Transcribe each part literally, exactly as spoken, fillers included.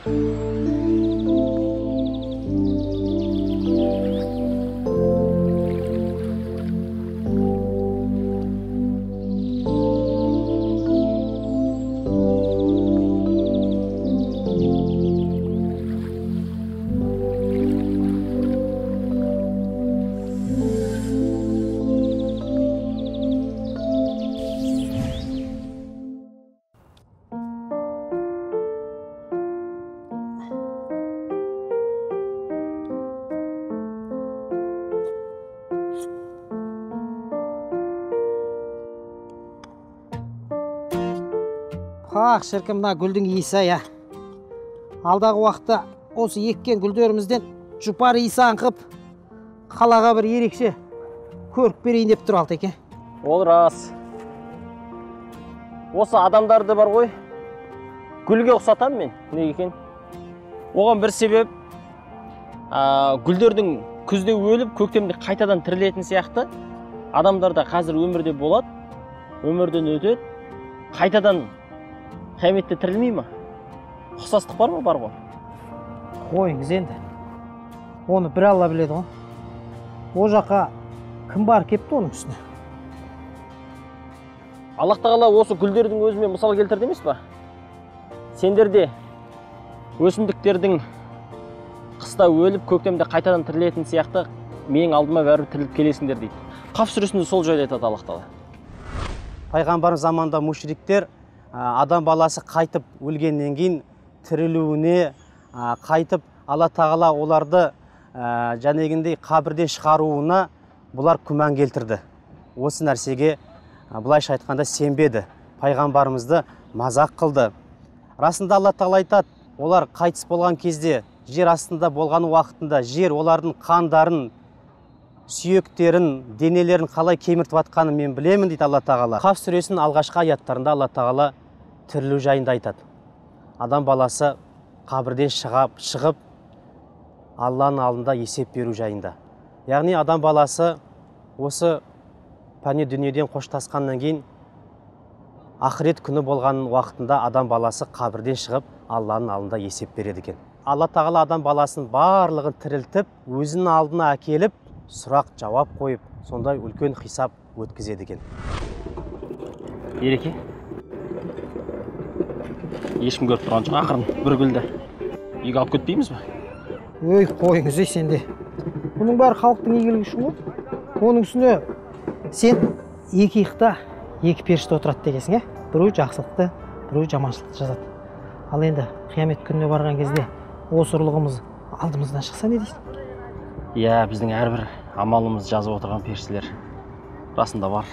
Ақ шіркін, мына гүлдің иісі, я. Алдағы уақытта осы еккен гүлдерімізден жұпар иісі аңқып, қалаға бір ерекше көрік берейін деп тұр Алтеке. Ол рас. Осы адамдарды бар ғой, гүлге ұқсатам мен, не екен? Оған бір себеп, гүлдердің күзде өліп, көктемде қайтадан тірілетін сияқты, адамдарда қазір өмірде болады, өмірден өтеді, қайтадан қияметте тірілмей ма? Ұқсастық бар ма? Бар ғой. Қойыңыз енді. Оны бір Алла біледі ғой. О жаққа кім бар кепті оның үстіне? Аллах тағала осы гүлдердің өзіме мысал келтірді емес па? Сендер де өсімдіктердің қыста өліп, көктемде қайтадан тірілетін сияқты менің алдыма бәрібір тіріліп келесіңдер дейді. Қаф сүресінде сол жайлы айтады Аллах тағала. Пайғамбар заманында мушриктер адам баласы қайтып өлгеннен кейін тірілуіне қайтып Алла тағала оларды жәнегіндей қабірден шығаруына бұлар күмән келтірді. Осы нәрсеге бұлайша айтқанда сенбеді. Пайғамбарымызды мазақ қылды. Расында Алла тағала айтады, олар қайтыс болған кезде, жер астында болған уақытында жер олардың қандарын, сүйектерін, денелерін қалай кеміртіп атқанын мен білемін дейді Алла тағала. Қаф сүресінің алғашқы аяттарында Алла тағала тірілу жайында айтады. Адам баласы қабірден шығып, шығып Алланың алдында есеп беру жайында. Яғни адам баласы осы пәне дүниеден қоштасқаннан кейін ақырет күні болған уақытында адам баласы қабірден шығып Алланың алдында есеп береді екен. Алла тағала адам баласын барлығын тірілтіп, өзінің алдына әкеліп, сұрақ жауап қойып, сондай үлкен хисап өткізеді екен. Ереке, ешкім көріп тұрған жоқ, ақырын бір гүлді үйге алып кетпейміз бе? Өй, қойыңыз ей сенде. Бұның бәрі халықтың игілігі үшін ғой. Оның үстіне сен екі иықта екі періште отырады дегенсің, е? Біреу жақсылықты, біреу жаманшылықты жазады. Ал енді қиямет күніне барған кезде осы ұрлығымыз алдымыздан шықса не дейсің? Иә, біздің әрбір амалымыз жазып отырған періштелер расында бар.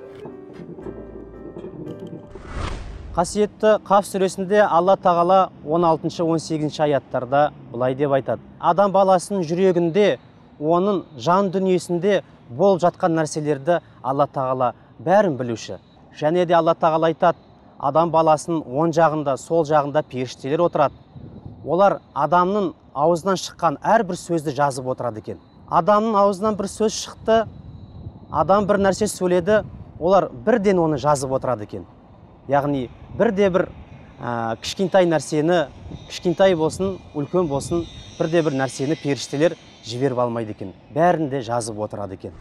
Қасиетті Қаф сүресінде Алла тағала он алтыншы он сегізінші аяттарда былай деп айтады. Адам баласының жүрегінде, оның жан дүниесінде болып жатқан нәрселерді Алла тағала бәрін білуші. Және де Алла тағала айтады, адам баласының оң жағында, сол жағында періштелер отырады. Олар адамның аузынан шыққан әрбір сөзді жазып отырады екен. Адамның аузынан бір сөз шықты, адам бір нәрсе сөйледі, олар бірден оны жазып отырады екен. Яғни бірде бір ә, кішкентай нәрсені, кішкентай болсын, үлкен болсын, бірде бір нәрсені періштелер жіберіп алмайды екен. Бәрін де жазып отырады екен.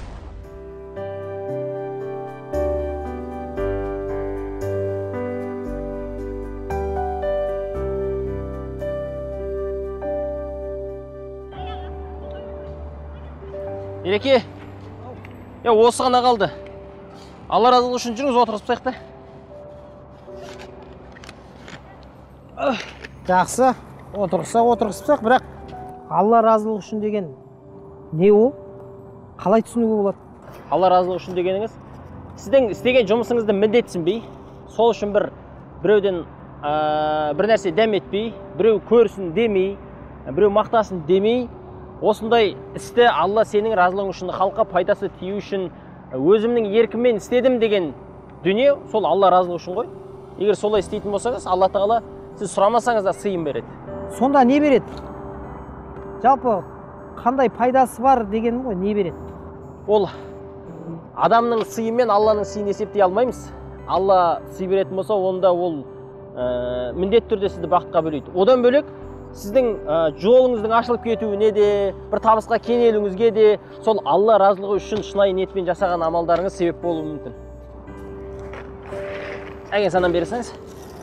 Ереке, я осы ғана қалды. Алла разылығы үшін жүріңіз, отырғызып та. Жақсы, отырғызсақ, отырғызсақ, бірақ Алла разылығы үшін деген не ол? Қалай түсінуге болады? Алла разылығы үшін дегеніңіз, сіздің істеген жұмысыңызды міндетсінбей, сол үшін бір біреуден ә, бір нәрсе дәм етпей, біреу көрсін демей, біреу мақтасын демей, осындай істі Алла сенің разылығың үшін, халыққа пайдасы тию үшін, өзімнің еркіммен істедім деген дүние, сол Алла разылығы үшін ғой. Егер солай істейтін болсаңыз, Алла тағала сіз сұрамасаңыз да сыйын береді. Сонда не береді? Жалпы қандай пайдасы бар дегенім ғой, не береді? Ол адамның сыйымен Алланың сыйын есептей алмаймыз. Алла сый беретін болса, онда ол ә, міндетті түрде сізді бақытқа бөлейді. Одан бөлек сіздің ә, жолыңыздың ашылып кетуіне де, бір табысқа кенелуіңізге де сол Алла разылығы үшін шынайы ниетпен жасаған амалдарыңыз себеп болуы мүмкін. Әген санан бересіңіз.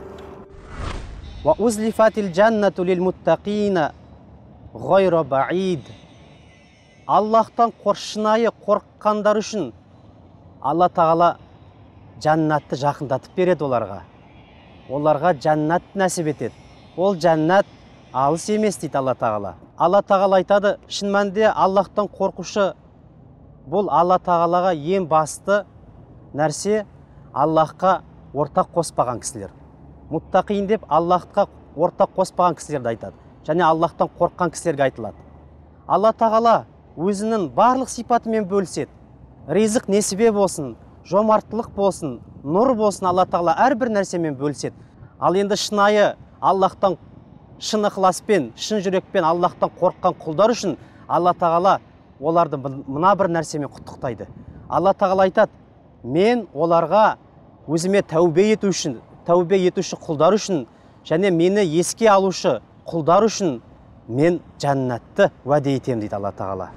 Ва узлифатил джаннату лил муттақина ғайра баид. Аллахтан шынайы қорыққандар үшін Алла тағала жаннатты жақындатып береді оларға. Оларға жаннат нәсіп етеді. Ол жаннат алыс емес дейді Алла тағала. Алла тағала айтады, шын мәнінде Аллахтан қорқушы бұл Алла тағалаға ең басты нәрсе Аллахқа ортақ қоспаған кісілер. Муттақин деп Аллахқа ортақ қоспаған кісілерді айтады. Және Аллахтан қорыққан кісілерге айтылады. Алла тағала өзінің барлық сипатымен бөліседі. Ризық несібе болсын, жомарттылық болсын, нұр болсын, Алла тағала әрбір нәрсемен бөліседі. Ал енді шынайы Аллахтан шын ықыласпен, шын жүрекпен Аллахтан қорыққан құлдар үшін Алла тағала оларды мына бір нәрсемен құттықтайды. Алла тағала айтады, мен оларға өзіме тәубе ету үшін, тәубе етуші құлдар үшін және мені еске алушы құлдар үшін мен жаннатты уәде етемін дейді Алла тағала.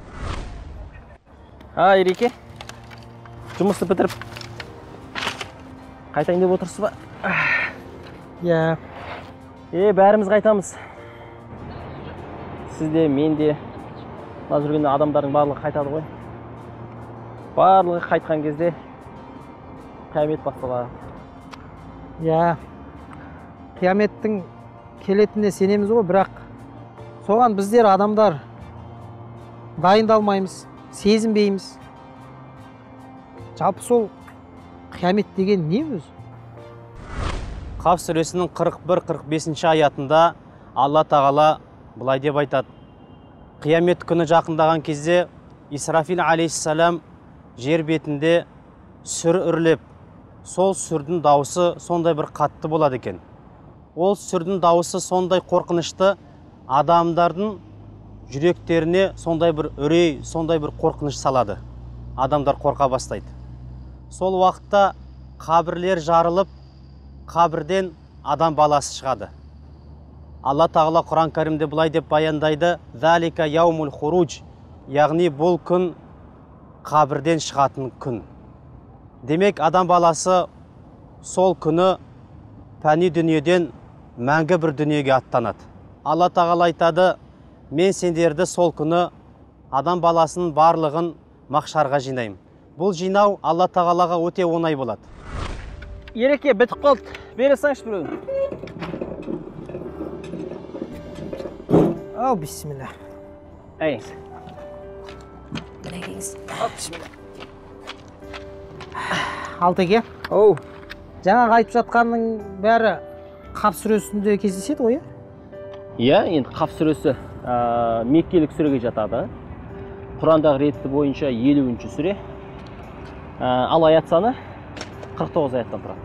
А, Ереке, жұмысты бітіріп қайтайын деп отырсыз ба? Иә. Е, бәріміз қайтамыз. Сіз де, мен де, мына жүрген адамдардың барлығы қайтады ғой. Барлығы қайтқан кезде қиямет басталады. Иә. Қияметтің келетініне сенеміз ғой, бірақ соған біздер адамдар дайындалмаймыз, сезінбейміз. Жалпы сол қиямет деген не өзі? Қаф сүресінің қырық бір қырық бесінші аятында Алла тағала былай деп айтады. Қиямет күні жақындаған кезде Исрафил алейхиссалам жер бетінде сүр үрлеп, сол сүрдің дауысы сондай бір қатты болады екен. Ол сүрдің дауысы сондай қорқынышты, адамдардың жүректеріне сондай бір үрей, сондай бір қорқыныш салады. Адамдар қорқа бастайды. Сол уақытта қабірлер жарылып, қабірден адам баласы шығады. Алла тағала Құран кәрімде былай деп баяндайды: «Залика яумул хурудж», яғни бұл күн қабірден шығатын күн. Демек, адам баласы сол күні пәни дүниеден мәңгі бір дүниеге аттанады. Алла тағала айтады: мен сендерді сол күні адам баласының барлығын махшарға жинаймын. Бұл жинау Алла тағалаға өте оңай болады. Ереке, бітіп қалды. Бере салыңызшы біреуін. Ау, бисмилля. Әйіңіз. Алтеке. Оу. Жаңа айтып жатқанның бәрі Қаф сүресінде кездеседі ғой? Иә, енді Қаф сүресі Меккелік сүреге жатады. Құрандағы реті бойынша елуінші сүре. Ал аят саны қырық тоғыз аяттан тұрады.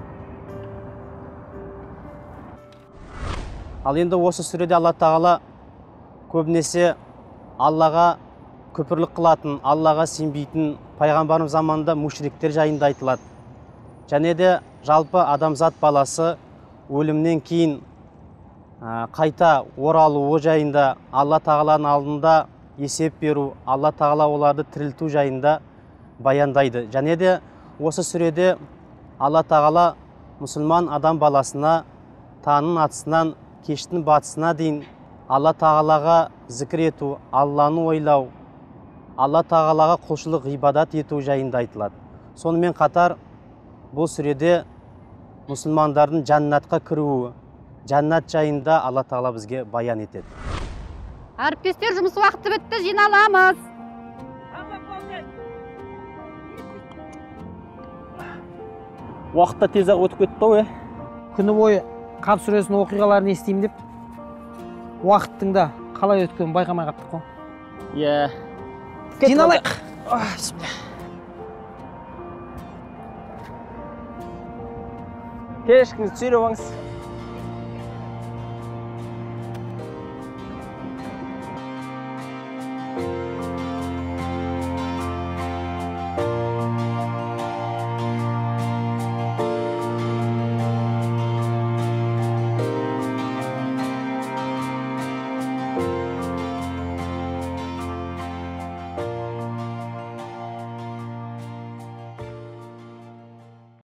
Ал енді осы сүреде Алла тағала көбінесе Аллаға күпірлік қылатын, Аллаға сенбейтін пайғамбарымыз заманында мушриктер жайында айтылады. Және де жалпы адамзат баласы өлімнен кейін қайта оралуы жайында, Алла тағаланың алдында есеп беру, Алла тағала оларды тірілту жайында баяндайды. Және де осы сүреде Алла тағала мұсылман адам баласына таңның атысынан кештің батысына дейін Алла тағалаға зікір ету, Алланы ойлау, Алла тағалаға құлшылық ғибадат ету жайында айтылады. Сонымен қатар бұл сүреде мұсылмандардың жаннатқа кіруі, жаннат жайында Алла тағала бізге баян етеді. Әріптестер, жұмыс уақыты бітті, жиналамыз. Уақытта тез-ақ өтіп кетті ғой. Күні бойы Қаф сүресінің оқиғаларын естеймін деп, уақыттың да қалай өткенін байқамай қаптық қой. Иә. Жиналайық. Кешкіңіз түсіре оңыз.